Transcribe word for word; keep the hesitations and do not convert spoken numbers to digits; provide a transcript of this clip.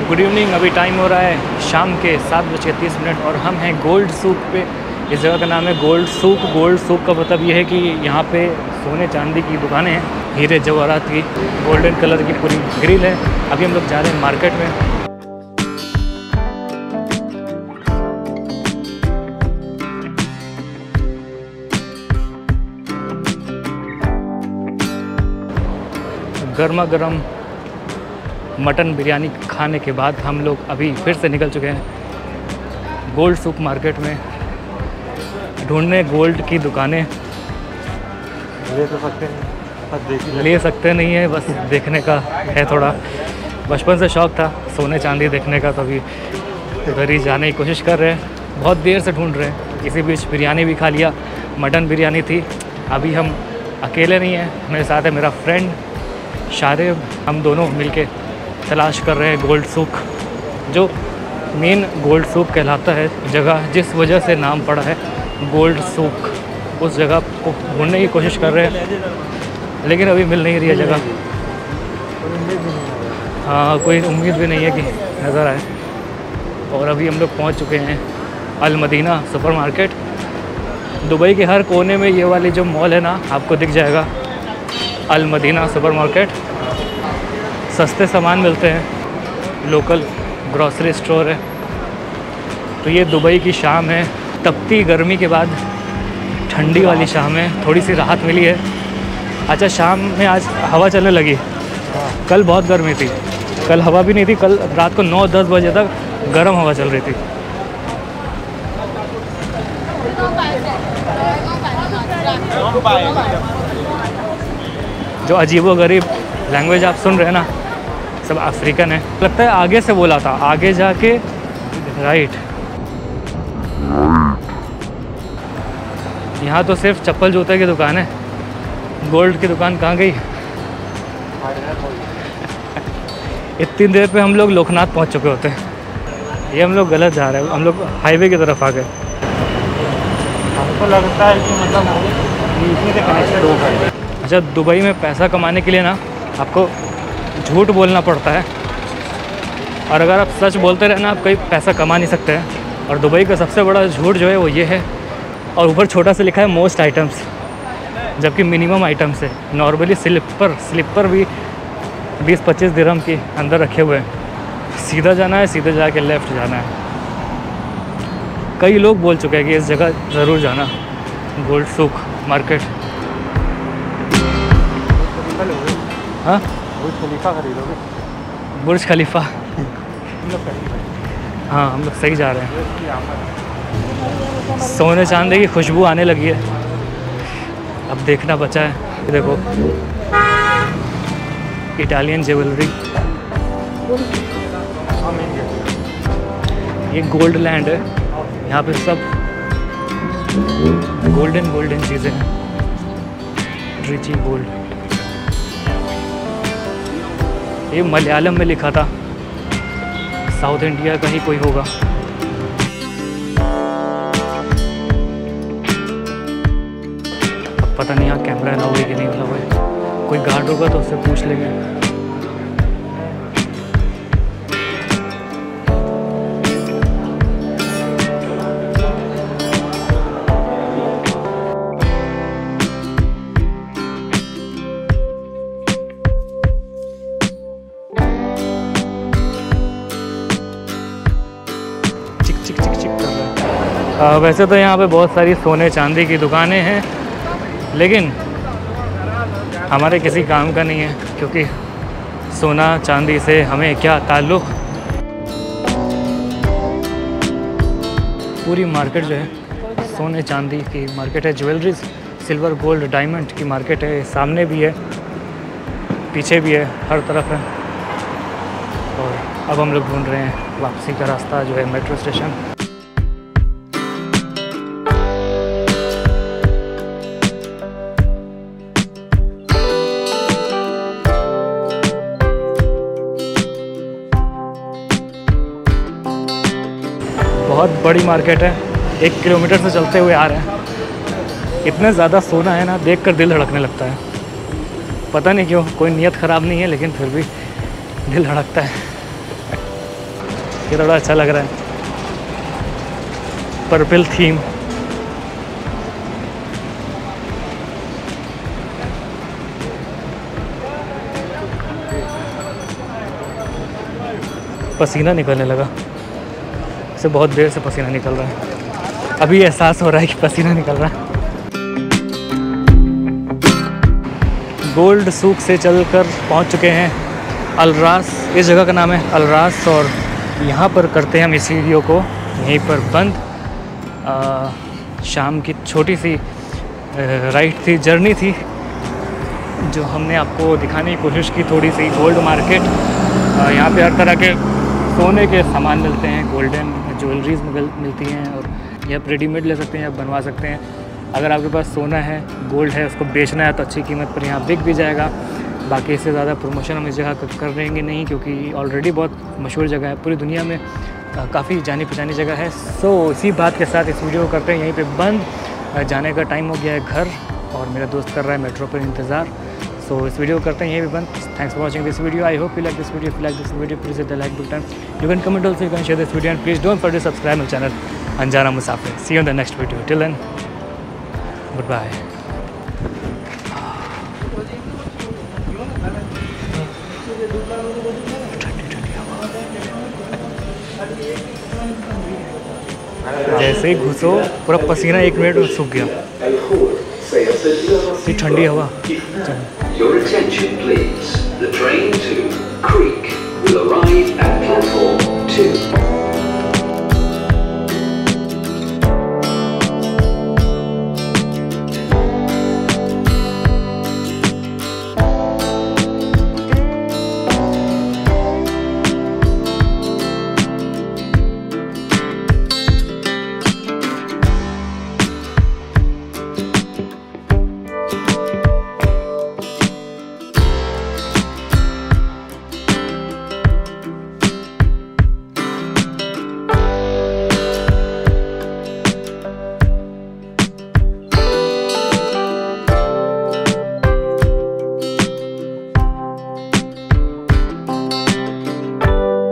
Good evening. अभी time हो रहा है शाम के सात बज के तीस मिनट और हम हैं गोल्ड सूक पे। इस जगह का नाम है गोल्ड सूक। गोल्ड सूक का मतलब ये है कि यहाँ पे सोने चांदी की दुकानें हैं, हीरे जवाहरात की, गोल्डन कलर की पूरी ग्रिल है। अभी हम लोग जा रहे हैं मार्केट में। गर्मा गर्म मटन बिरयानी खाने के बाद हम लोग अभी फिर से निकल चुके हैं गोल्ड सूक मार्केट में ढूंढने गोल्ड की दुकानें। ले तो सकते हैं, ले सकते नहीं है, बस देखने का है। थोड़ा बचपन से शौक़ था सोने चांदी देखने का, तो अभी घर ही जाने की कोशिश कर रहे हैं। बहुत देर से ढूंढ रहे हैं। इसी बीच बिरयानी भी खा लिया, मटन बिरयानी थी। अभी हम अकेले नहीं हैं, मेरे साथ है मेरा फ्रेंड शारिब। हम दोनों मिलके तलाश कर रहे हैं गोल्ड सूक, जो मेन गोल्ड सूक कहलाता है जगह, जिस वजह से नाम पड़ा है गोल्ड सूक। उस जगह को ढूंढने की कोशिश कर रहे हैं, लेकिन अभी मिल नहीं रही है जगह। हाँ, कोई उम्मीद भी नहीं है कि नज़र आए। और अभी हम लोग पहुंच चुके हैं Al Madina supermarket. Dubai के हर कोने में ये वाली जो मॉल है ना, आपको दिख जाएगा अल मदीना सुपर मार्केट। सस्ते सामान मिलते हैं, लोकल ग्रॉसरी स्टोर है। तो ये दुबई की शाम है, तपती गर्मी के बाद ठंडी वाली शाम है, थोड़ी सी राहत मिली है। अच्छा, शाम में आज हवा चलने लगी। कल बहुत गर्मी थी, कल हवा भी नहीं थी। कल रात को नौ दस बजे तक गर्म हवा चल रही थी। जो अजीबोगरीब लैंग्वेज आप सुन रहे हैं ना, सब अफ्रीकन है। लगता है आगे से बोला था, आगे जाके राइट। यहाँ तो सिर्फ चप्पल जूते की दुकान है, गोल्ड की दुकान कहाँ गई? इतनी देर पे हम लोग लोकनाथ पहुँच चुके होते हैं। ये हम लोग गलत जा रहे हैं, हम लोग हाईवे की तरफ आ गए। हमको लगता है कि मतलब इसी से कनेक्टेड होगा। अच्छा, दुबई में पैसा कमाने के लिए ना आपको झूठ बोलना पड़ता है, और अगर आप सच बोलते रहे ना, आप कहीं पैसा कमा नहीं सकते हैं। और दुबई का सबसे बड़ा झूठ जो है वो ये है, और ऊपर छोटा सा लिखा है मोस्ट आइटम्स, जबकि मिनिमम आइटम्स है। नॉर्मली स्लिपर स्लिपर भी बीस पच्चीस दिरहम के अंदर रखे हुए हैं। सीधा जाना है, सीधे जाके लेफ़्ट जाना है। कई लोग बोल चुके हैं कि इस जगह ज़रूर जाना, गोल्ड सूक मार्केट। हाँ, बुर्ज खलीफा खरीदोगे? बुर्ज खलीफा। हम लोग खरीदेंगे। हाँ, हम लोग सही जा रहे हैं। सोने चांदी की खुशबू आने लगी है, अब देखना बचा है। ये देखो, इटालियन ज्वेलरी। ये गोल्ड लैंड है, यहाँ पे सब गोल्डन गोल्डन चीज़ें हैं। ट्रिची गोल्ड। ये मलयालम में लिखा था, साउथ इंडिया का ही कोई होगा। अब पता नहीं यहाँ कैमरा अलाउ है कि नहीं अलाउ है। कोई गार्ड होगा तो उससे पूछ लेंगे। आ, वैसे तो यहाँ पे बहुत सारी सोने चांदी की दुकानें हैं, लेकिन हमारे किसी काम का नहीं है, क्योंकि सोना चांदी से हमें क्या ताल्लुक़। पूरी मार्केट जो है सोने चांदी की मार्केट है। ज्वेलरीज, सिल्वर, गोल्ड, डायमंड की मार्केट है। सामने भी है, पीछे भी है, हर तरफ है। और अब हम लोग ढूंढ रहे हैं वापसी का रास्ता, जो है मेट्रो स्टेशन। बहुत बड़ी मार्केट है, एक किलोमीटर से चलते हुए आ रहे हैं। इतना ज़्यादा सोना है ना, देखकर दिल धड़कने लगता है। पता नहीं क्यों, कोई नीयत ख़राब नहीं है, लेकिन फिर भी दिल धड़कता है। ये थोड़ा अच्छा लग रहा है, पर्पल थीम। पसीना निकलने लगा, इसे बहुत देर से पसीना निकल रहा है, अभी एहसास हो रहा है कि पसीना निकल रहा है। गोल्ड सूक से चलकर पहुंच चुके हैं अलरास, इस जगह का नाम है अलरास, और यहाँ पर करते हैं हम इस वीडियो को यहीं पर बंद। आ, शाम की छोटी सी राइड थी, जर्नी थी, जो हमने आपको दिखाने की कोशिश की, थोड़ी सी गोल्ड मार्केट। यहाँ पे हर तरह के सोने के सामान मिलते हैं, गोल्डन ज्वेलरीज मिलती हैं, और ये आप रेडीमेड ले सकते हैं, आप बनवा सकते हैं। अगर आपके पास सोना है, गोल्ड है, उसको बेचना है तो अच्छी कीमत पर यहाँ बिक भी जाएगा। बाकी इससे ज़्यादा प्रमोशन हम इस जगह कर रहेंगे नहीं, क्योंकि ऑलरेडी बहुत मशहूर जगह है, पूरी दुनिया में काफ़ी जानी पहचानी जगह है। सो इसी बात के साथ इस वीडियो को करते हैं यहीं पे बंद। जाने का टाइम हो गया है घर, और मेरा दोस्त कर रहा है मेट्रो पर इंतज़ार। सो इस वीडियो को करते हैं यहीं पे बंद। Thanks for watching this video. I hope you like this video. If you like this video please hit the like button. You can comment also, you can share this video, and please don't forget to subscribe my channel Anjana Musafir. See you in the next video. Till then, good bye. जैसे ही घुसो पूरा पसीना एक minute में सूख गया, इतनी ठंडी हवा। Your attention please. The train to Creek will arrive at platform two.